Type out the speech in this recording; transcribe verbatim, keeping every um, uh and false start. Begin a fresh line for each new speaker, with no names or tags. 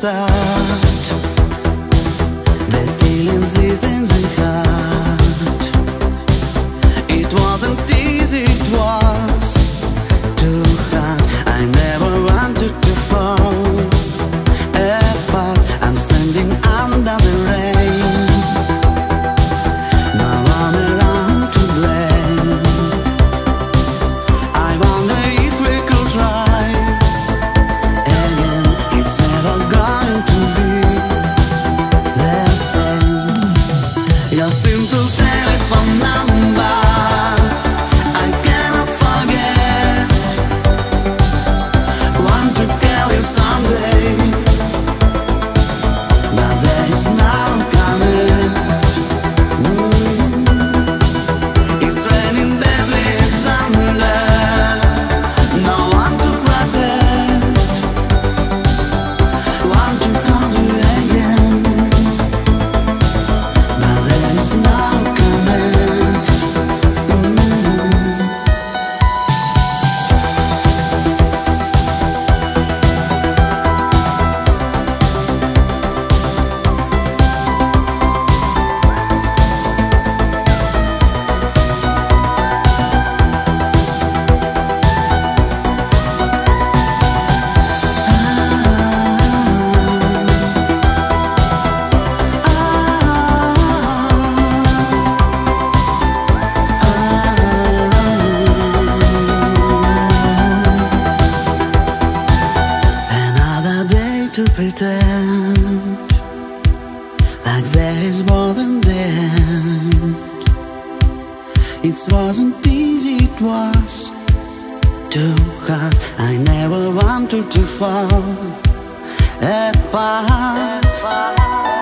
start. The feelings deep in the heart. It wasn't easy, it was too hard. I never wanted to fall apart. I'm standing under the rain. No one around to blame. I wonder if we could try again. It's never going to be the same. Your simple telephone number I cannot forget. Want to call you someday, but there is no connect. Mm. It's raining deadly thunder. No one to protect. Want to call you again, but there is no connect. Mm. Another day to pretend like there is more than the end. It wasn't easy, it was too hard. I never wanted to fall apart.